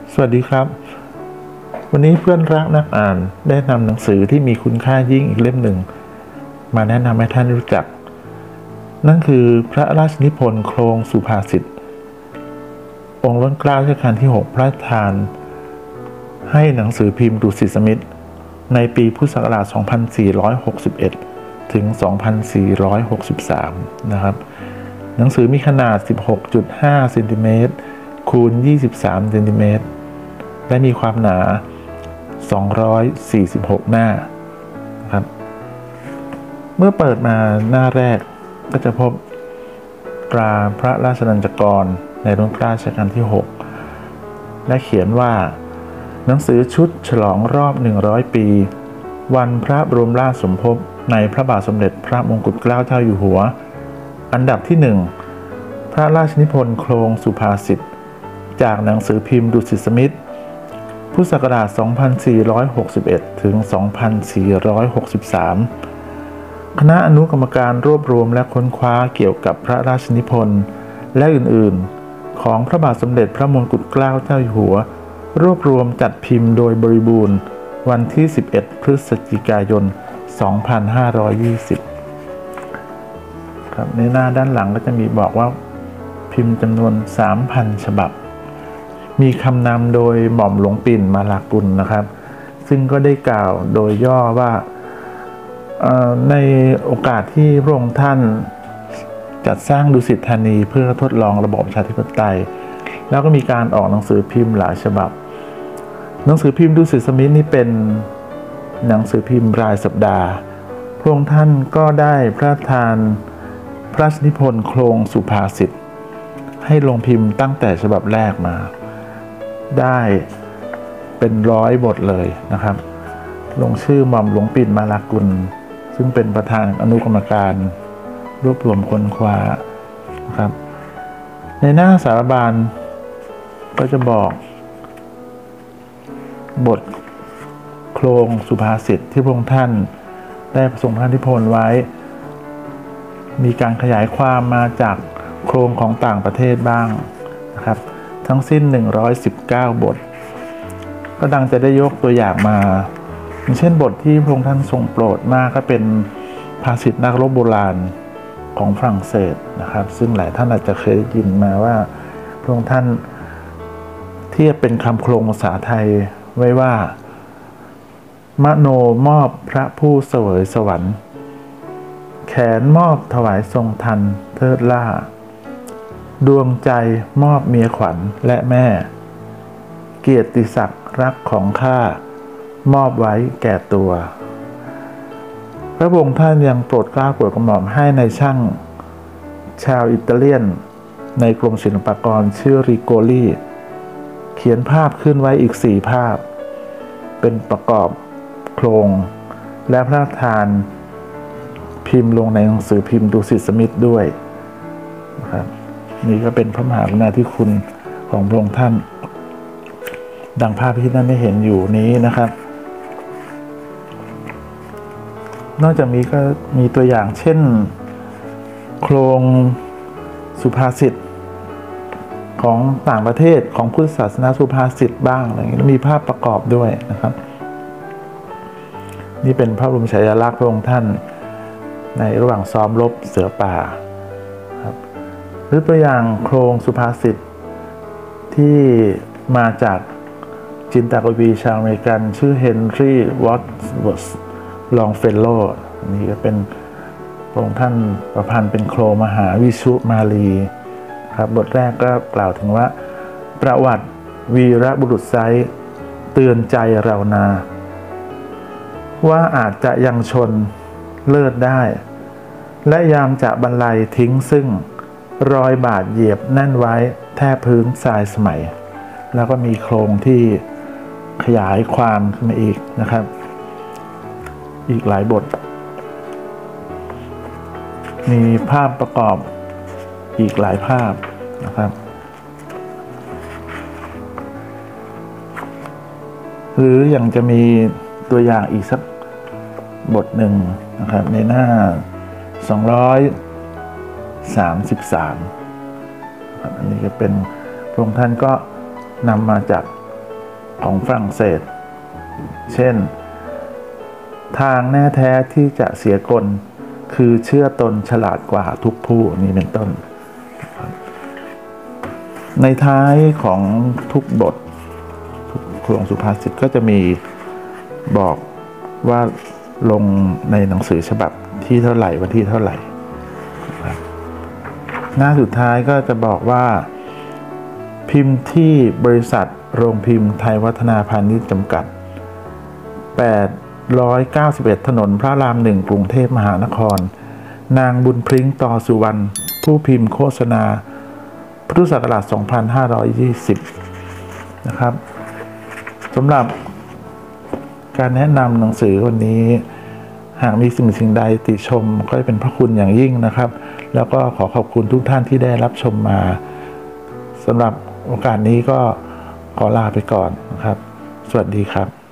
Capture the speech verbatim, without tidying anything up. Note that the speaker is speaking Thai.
สวัสดีครับวันนี้เพื่อนรักนักอ่านได้นำหนังสือที่มีคุณค่ายิ่งอีกเล่มหนึ่งมาแนะนำให้ท่านรู้จักนั่นคือพระราชนิพนธ์โครงสุภาษิตองค์ล้นเกล้ารัชกาลที่หกพระราชทานให้หนังสือพิมพ์ดุสิตสมิทธในปีพุทธศักราช สองพันสี่ร้อยหกสิบเอ็ด ถึง สองพันสี่ร้อยหกสิบสาม นะครับหนังสือมีขนาด สิบหกจุดห้า เซนติเมตรคูณ ยี่สิบสาม เซนติเมตรและมีความหนา สองร้อยสี่สิบหก หน้าครับเมื่อเปิดมาหน้าแรกก็จะพบตราพระราชนัญจกรในรุ่นรัชกาลที่หกและเขียนว่าหนังสือชุดฉลองรอบหนึ่งร้อยปีวันพระบรมราชสมภพในพระบาทสมเด็จพระมงกุฎเกล้าเจ้าอยู่หัวอันดับที่หนึ่งพระราชนิพนธ์โครงสุภาษิตจากหนังสือพิมพ์ดุสิตสมิทธพุทธศักราช สองพันสี่ร้อยหกสิบเอ็ด ถึง สองพันสี่ร้อยหกสิบสาม คณะอนุกรรมการรวบรวมและค้นคว้าเกี่ยวกับพระราชนิพนธ์และอื่นๆของพระบาทสมเด็จพระมงกุฎเกล้าเจ้าอยู่หัวรวบรวมจัดพิมพ์โดยบริบูรณ์วันที่ สิบเอ็ด พฤศจิกายน สองพันห้าร้อยยี่สิบ ครับในหน้าด้านหลังก็จะมีบอกว่าพิมพ์จำนวน สามพัน ฉบับมีคำนำโดยหม่อมหลวงปิ่นมาลากุลนะครับซึ่งก็ได้กล่าวโดยย่อว่าในโอกาสที่พระองค์ท่านจัดสร้างดุสิตธานีเพื่อทดลองระบอบประชาธิปไตยแล้วก็มีการออกหนังสือพิมพ์หลายฉบับหนังสือพิมพ์ดุสิตสมิทธนี่เป็นหนังสือพิมพ์รายสัปดาห์พระองค์ท่านก็ได้พระราชทานพระราชนิพนธ์โครงสุภาษิตให้ลงพิมพ์ตั้งแต่ฉบับแรกมาได้เป็นร้อยบทเลยนะครับลงชื่อหม่อมหลวงปิ่นมาลากุลซึ่งเป็นประธานอนุกรรมการรวบรวมค้นคว้านะครับในหน้าสารบานก็จะบอกบทโครงสุภาษิตที่พระองค์ท่านได้ประสงค์พระราชนิพนธ์ไว้มีการขยายความมาจากโครงของต่างประเทศบ้างนะครับทั้งสิ้นหนึ่งร้อยสิบเก้าบทก็ดังจะได้ยกตัวอย่างมาอย่างเช่นบทที่พระองค์ท่านทรงโปรดมากก็เป็นภาษิตนักรบโบราณของฝรั่งเศสนะครับซึ่งหลายท่านอาจจะเคยได้ยินมาว่าพระองค์ท่านเทียบเป็นคำโครงภาษาไทยไว้ว่ามโนมอบพระผู้เสวยสวรรค์แขนมอบถวายทรงทันเทิดล่าดวงใจมอบเมียขวัญและแม่เกียรติศักดิ์รักของข้ามอบไว้แก่ตัวพระองค์ท่านยังโปรดเกล้าโปรดกระหม่อมให้ในช่างชาวอิตาเลียนในกรมศิลปากรชื่อริโกลีเขียนภาพขึ้นไว้อีกสี่ภาพเป็นประกอบโครงและพระราชทานพิมพ์ลงในหนังสือพิมพ์ดุสิตสมิทธด้วยนะครับนี่ก็เป็นพระมหากรุณาธิคุณของพระองค์ท่านดังภาพที่ท่านได้เห็นอยู่นี้นะครับนอกจากนี้ก็มีตัวอย่างเช่นโครงสุภาษิตของต่างประเทศของพุทธศาสนาสุภาษิตบ้างอะไรอย่างนี้มีภาพประกอบด้วยนะครับนี่เป็นพระบรมฉายาลักษณ์พระองค์ท่านในระหว่างซ้อมรบเสือป่าครับหรือตัวอย่างโครงสุภาษิตที่มาจากจินตกวีชาวอเมริกันชื่อเฮนรี่วอตส์เวิร์ธลองเฟลโลนี่ก็เป็นพระองค์ท่านประพันธ์เป็นโครงมหาวิชุมาลีครับบทแรกก็กล่าวถึงว่าประวัติวีรบุรุษไซร้เตือนใจเรานาว่าอาจจะยังชนเลิศได้และยามจะบรรลัยทิ้งซึ่งรอยบาดเหยียบแน่นไว้แทบพื้นทรายสมัยแล้วก็มีโครงที่ขยายความขึ้นมาอีกนะครับอีกหลายบทมีภาพประกอบอีกหลายภาพนะครับหรืออย่างจะมีตัวอย่างอีกสักบทหนึ่งนะครับในหน้าสองร้อยสามสิบสามอันนี้ก็เป็นพระองค์ท่านก็นำมาจากของฝรั่งเศสเช่นทางแน่แท้ที่จะเสียกลคือเชื่อตนฉลาดกว่าทุกผู้นี่เป็นต้นในท้ายของทุกบททุกโครงสุภาษิตก็จะมีบอกว่าลงในหนังสือฉบับที่เท่าไหร่วันที่เท่าไหร่หน้าสุดท้ายก็จะบอกว่าพิมพ์ที่บริษัทโรงพิมพ์ไทยวัฒนาพาณิชย์จำกัดแปดร้อยเก้าสิบเอ็ดถนนพระรามหนึ่งกรุงเทพมหานครนางบุญพริ้งต่อสุวรรณผู้พิมพ์โฆษณาพุทธศักราชสองพันห้าร้อยยี่สิบนะครับสำหรับการแนะนำหนังสือวันนี้หากมีสิ่งสิ่งใดติชมก็เป็นพระคุณอย่างยิ่งนะครับแล้วก็ขอขอบคุณทุกท่านที่ได้รับชมมาสำหรับโอกาสนี้ก็ขอลาไปก่อนนะครับสวัสดีครับ